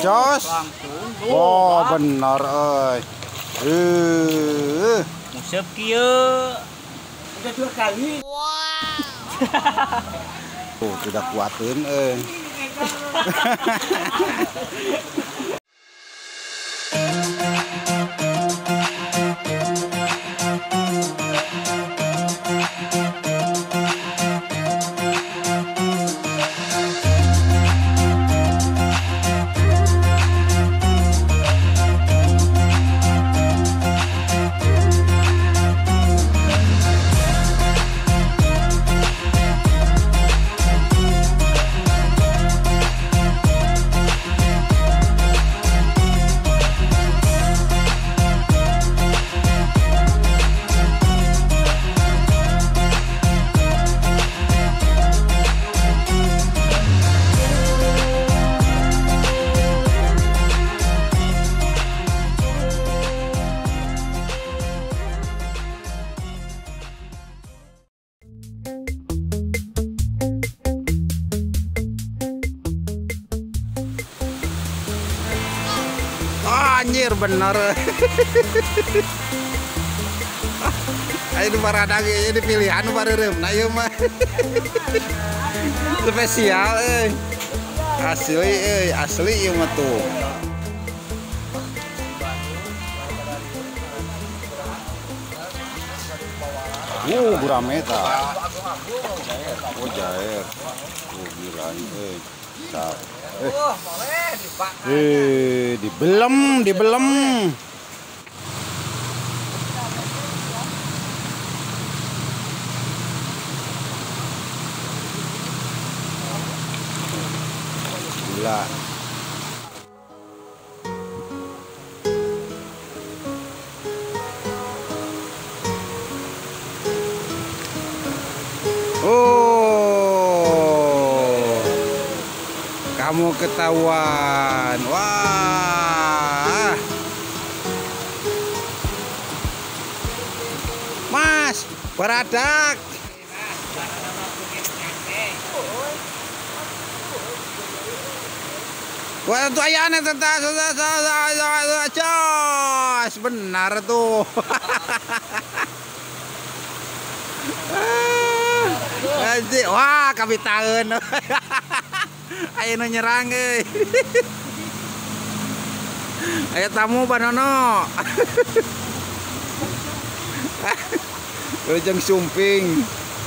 jos. Wow, bener Musep kieu. Udah 2 kali. Tuh, tidak kuatin anjir bener. Ayo baradang ini pilihan bareureum na ieu mah. Spesial asli ieu mah tuh. Gurame tah. Oh jair. Oh gila dibelem. Gila. Kamu ketahuan. Wah. Mas, baradak. Wah, tuh ayane jos, benar tuh. Wah, kapitaeun. Ayo nu nyerang Ayo tamu Banono. Jeung sumping.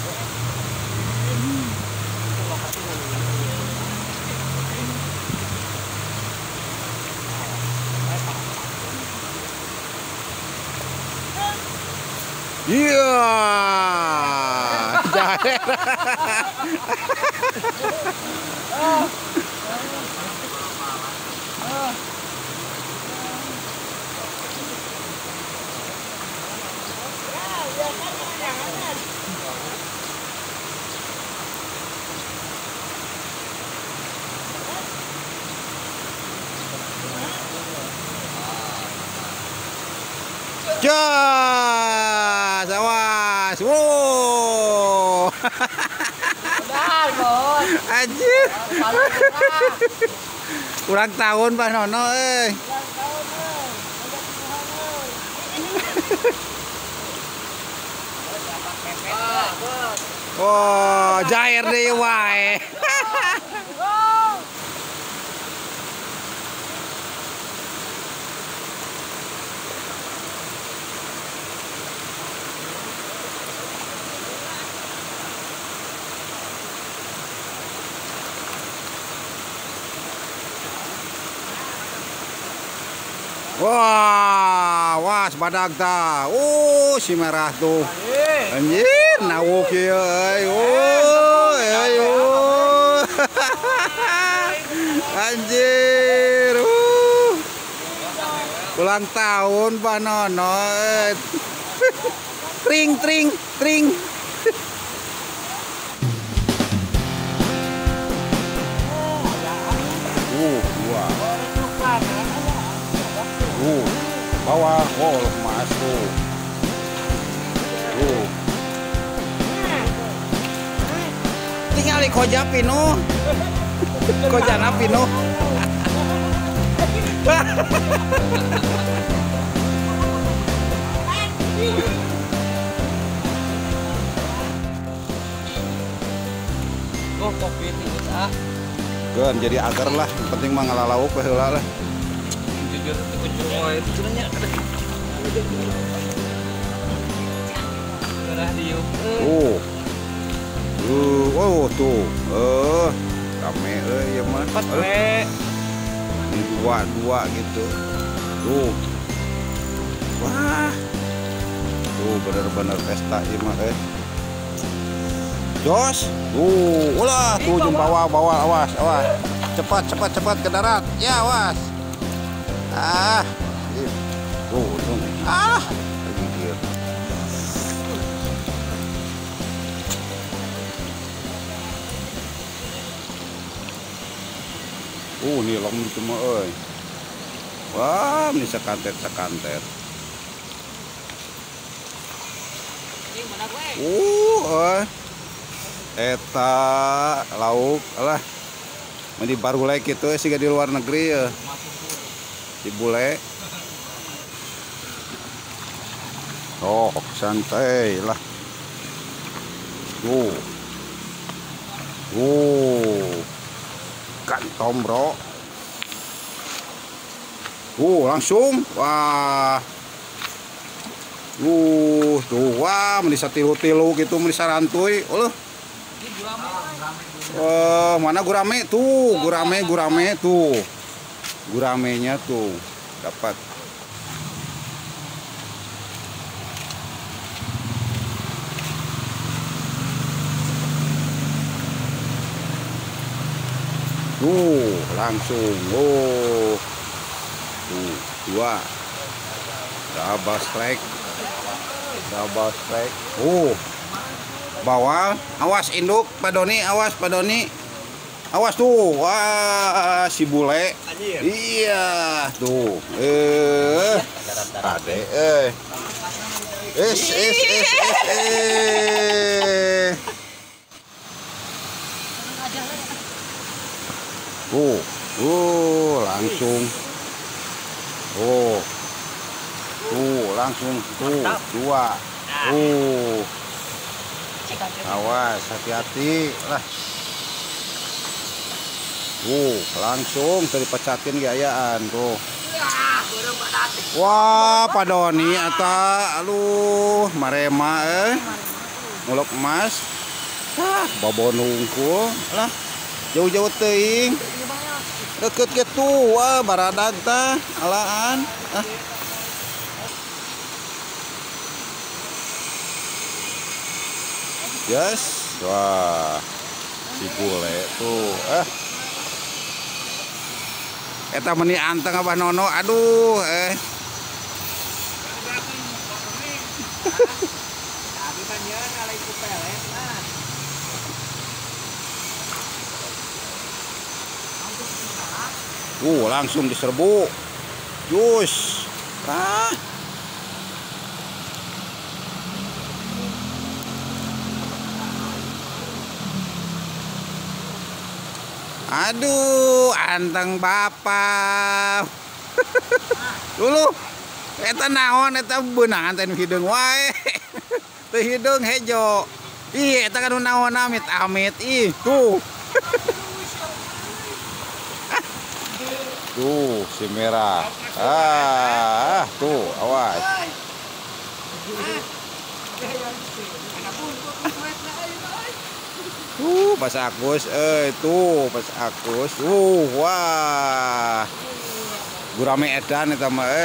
Iya. Jahe. Jos, awas. Wow. Anjir. Kurang tahun Pak Nono Oh, jair deui wae. Wah, sebadag tah. Si merah tuh. Anjir, nawuk ieu Anjir. Ulang tahun Pak Nono. Tring. Bawah, masuk. Tinggal di koja pinu. Kojana pinu. Oh, kopi itu ah. Kan jadi agar lah, yang penting mah ngalalauk heula lah. Jujur itu cuma itu sebenarnya. Merah diuk. Oh tuh. Rame ya mah. Ini dua gitu. Tuh. Wah. Tuh bener-bener pesta ieu mah Jos. Ulah tuh jeung bawa awas. Cepat ke darat. Ya, awas. Tuh. Lagi dia. Nih long itu mah euy. Wah, ini sekantet. Eta lauk alah. Mah di barulai kitu siga di luar negeri ya. Di bule. Oh, santai lah. Kantong bro. Langsung. Wah. Tuh wah menisa tilu-tilu gitu menisa rantuy. Mana gurame tuh, gurame tuh. Guramenya tuh dapat. Langsung. Tuh, dua. Double strike. Bawal. Awas induk, Pak Doni, awas Pak Doni. Awas tuh. Wah, si bule. Iya, tuh. Ade langsung. Langsung tuh dua. Awas, hati-hati lah. Langsung tadi pecatin gayaan tuh. Wah, Pak Doni eta aduh marema ngulok emas. Babon hungkul lah. Jauh-jauh teuing. Deket gitu, wah baradag tah alaan. Yes, wah si bule tuh. Eta meni anteng Abah Nono, aduh langsung diserbu. Jus. Aduh, anteng bapak. Dulu eta naon eta beunangan teh hideung wae. Teu hideung hejo. Ih, eta kan naon amit-amit ih, tuh. Tuh si merah. Tuh awas. Pas Agus, tuh pas Agus. Wah. Gurame edan eta mah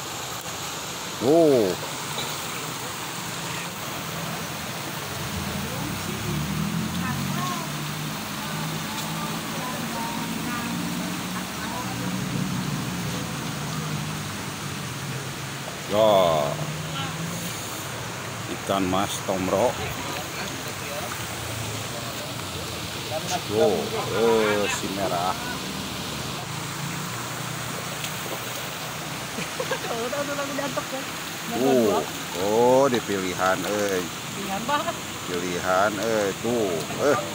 ikan mas tomro. Si merah. Di pilihan pilihan tuh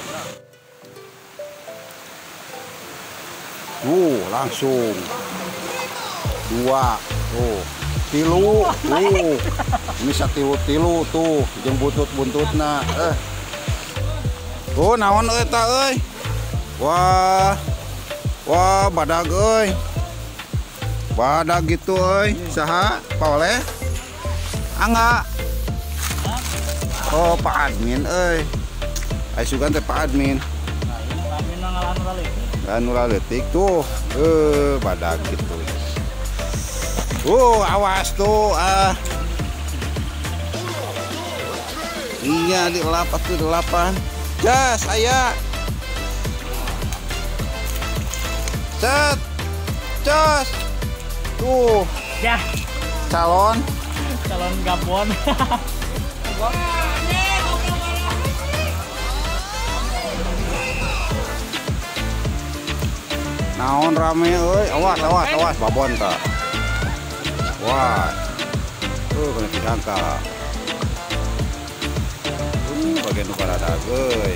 langsung 2 tuh tilu tuh ini satilu-tilu tuh jeung buntut-buntutna tuh naon euy ta euy wah badag euy badag gitu euy saha paoleh angga oh Pak Admin euy aya sugan teh Pak Admin anu leutik tuh badag gitu awas tuh iya di 8 jas aya cet jas tuh Ya, calon Gabon. naon rame euy awas babon ta wah kena disangka bagian nu baradag euy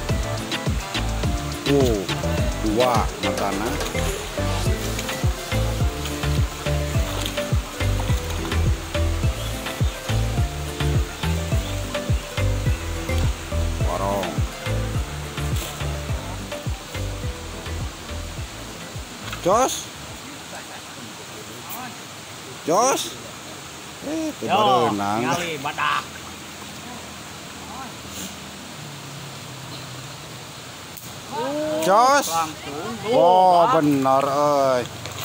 2 matana warong Jos itu berenang Ngali badak. Jos oh bener euy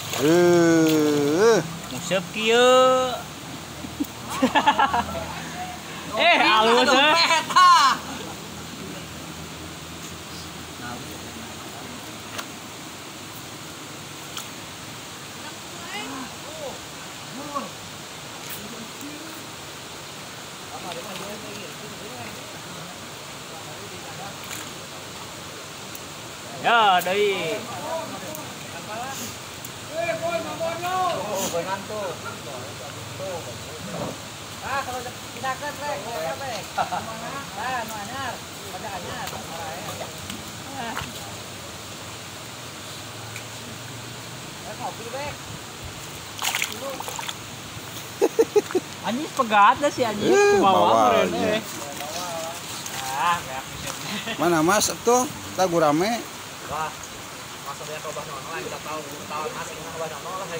Musep kieu. Halus ya deui. Kalau tidak ketrek, nu anyar, pada anyar. Kopi bek. Anjing pegat dah si anjing ke bawah meureun euy. mana mas tuh tagu rame Wah, masa dia coba nonton kita tahu mas ini coba nonton lah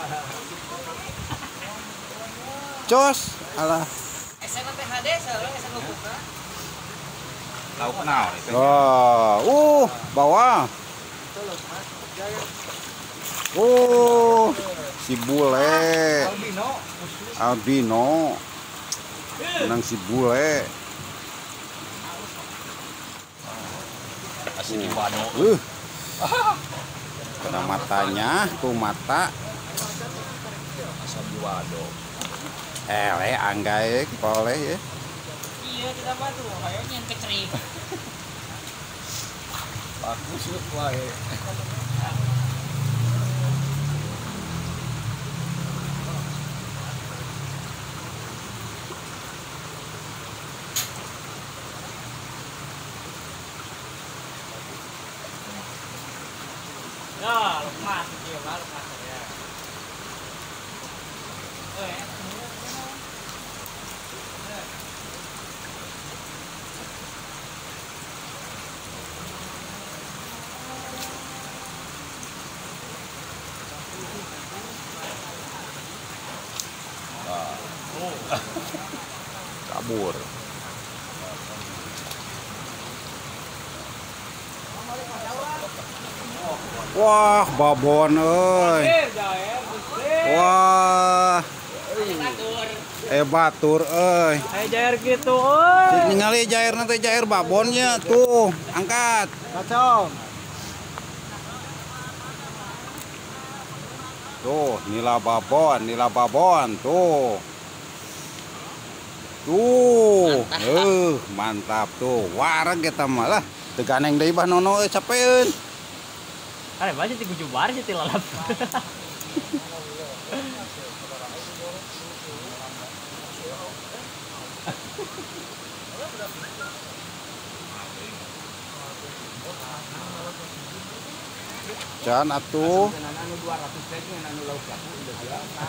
Jos alah SNPHD selalu SN buka. Lauk naon itu? bawah si bule albino menang si bule Asli di Wado. kena matanya tuh mata Asal di Wado. angga boleh ya Iya, tidak apa tuh, kayaknya yang kecering. Bagus wae. Ya, lemas dia lah, lemas ya. kabur wah babon euy wah batur euy Jair gitu, euy. ningali jair nanti jair babonnya tuh angkat Kacau. tuh nila babon tuh mantap tuh wareg kita malah teganeng deui bah nono capeun Are baca 3 bar sih tilalap. can atuh. Anu 200 teh ngan anu lauk jago udah biasa.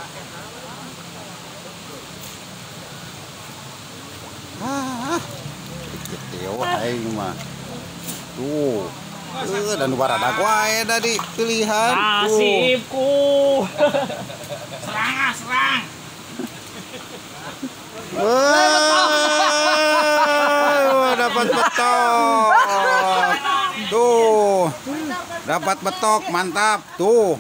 Gitu aing mah. Tuh. Dan baradak wae da di pilihan. Nasibku. Serang. Dapat betok. Tuh. Dapat betok, mantap. Tuh.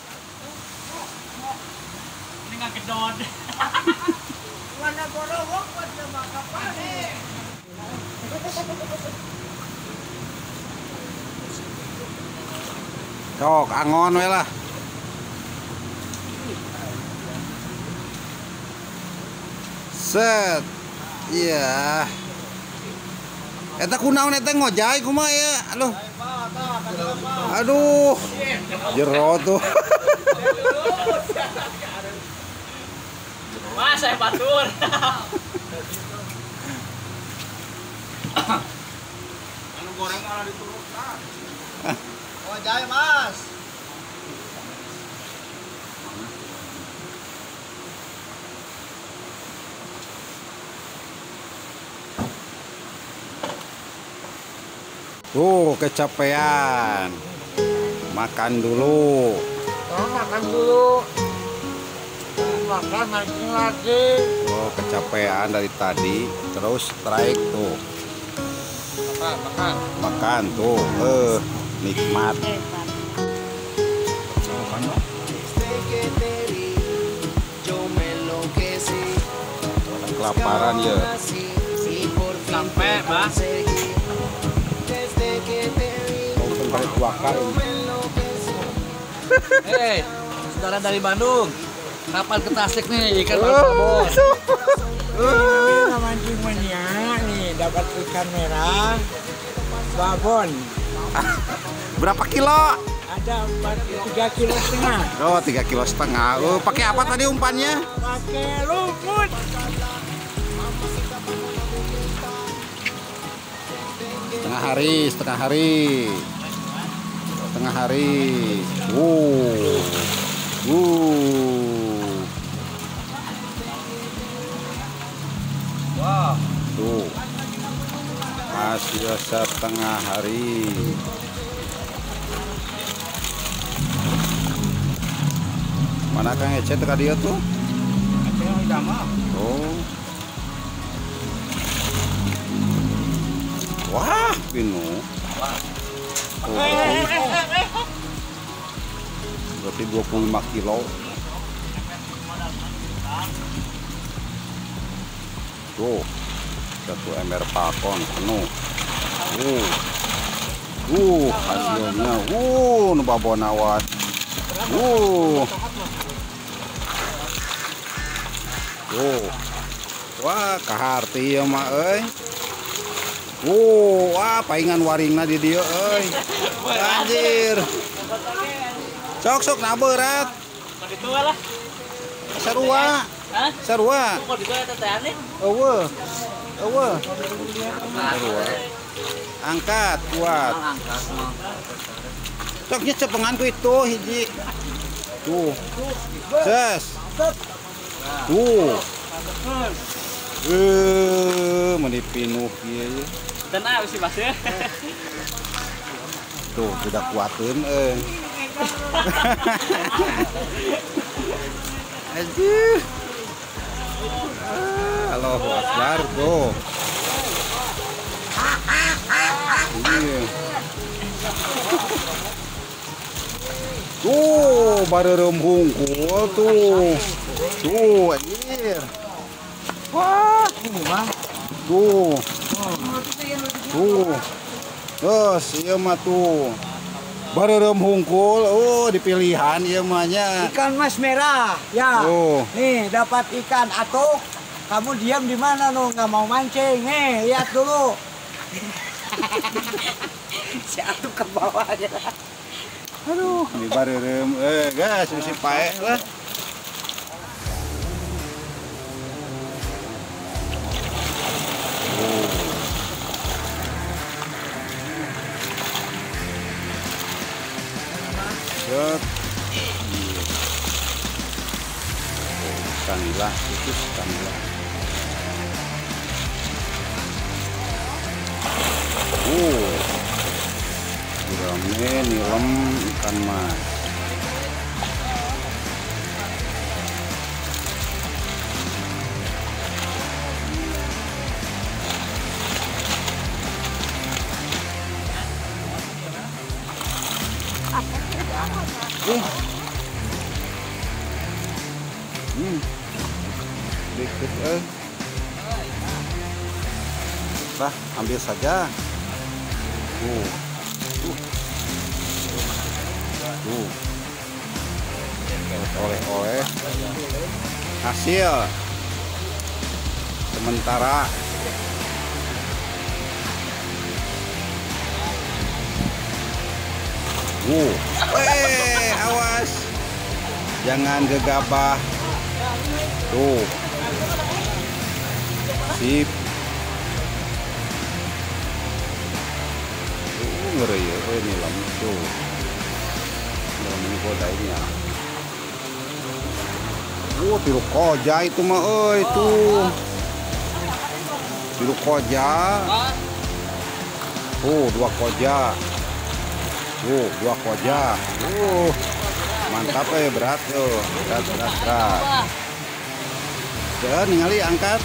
Ini enggak gedon. Warna borowok pada makapane. Cok, angon we lah. Set. Iya. Eta kunaon eta ngojay kumaha ya? Aduh. Jero tuh. Mas, saya batur. Anu goreng malah diturunkan. Oh, jaya, Mas. Tuh, kecapean. Makan dulu. Makan dulu. Makan mancing lagi. Oh, kecapean dari tadi. Terus strike tuh. Makan. Makan tuh. Nikmat. Orang kelaparan ya. Sampai, Mas. Sampai 2 kali. Hei, saudara dari Bandung. Kapan ke Tasik nih ikan babon? Ini mancing mania nih, dapat ikan merah, babon. Berapa kilo? Ada 3,5 kilo. Oh, 3,5 kilo. Pakai apa tadi umpannya? Pakai lumut. Setengah hari. Wah, Tuh. Masih setengah hari. Mana Kang Ece teka dia tuh? udah mah. Oh. Wah, Pino. Oh, berarti 25 kilo. Tuh, satu ember pakon penuh. Hasilnya. Nu babon awat. Wah, kaharti ya mah euy. Wah, paingan waringna di dieu euy. Anjir. Sok naberat. Itu lah. Sarua. Hah? Sarua. Kok itu eta teh aneh? Eueuh. Sarua. Angkat kuat. Angkat mah. Sok nya cepengan ku itu hiji. Tuh. Ses. Tuh. Meni pinuh ieu. Tenang sih Mas ya. Tuh, tidak kuatin Aduh. Allahu Akbar tuh. Iya. Tuh, bareureum hungkul tuh. Tuh, anjir. Wah, tuh. Terus ieu mah tuh. Bareureum hungkul, di pilihan ieu mah nya. Ikan mas merah, ya. Oh. Nih dapat ikan atuk. Kamu diam di mana no? Nggak mau mancing. Nih lihat dulu. Si atuk ke bawah aja. Aduh, ini bareureum gas mesti pae lah. Set. Kanilah itu kanilah. Gurame nilem ikan mas. Dikit Bah, ambil saja. Oleh-oleh hasil sementara. Awas, jangan gegabah. Tuh, sip. Ngeri ya, ini lampu tuh. Ini godainya. Tiru koja itu mah, tuh. Tiru koja. Dua koja. 2 koja. Mantap berat tuh. Berat. Jangan ningali angkat.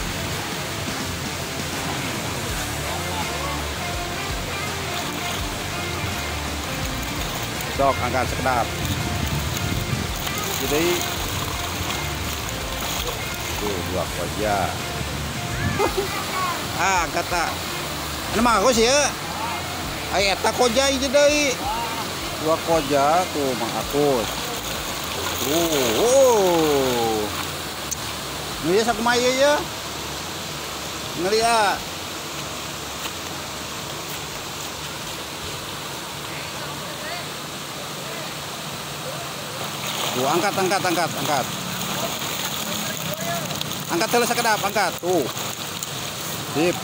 Sok angkat sekedap. Jadi 2 koja. Kata. Nama aku sih ya. Eta koja aja deh. 2 koja tuh Mang Agus. Ini ya sakumaya ya. Ngeliat. Tuh, angkat. Angkat terus sekedap, angkat. Tuh. Sip.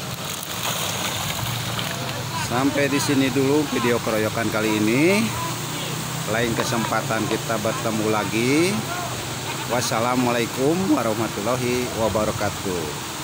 Sampai di sini dulu video keroyokan kali ini. Lain kesempatan kita bertemu lagi. Wassalamualaikum warahmatullahi wabarakatuh.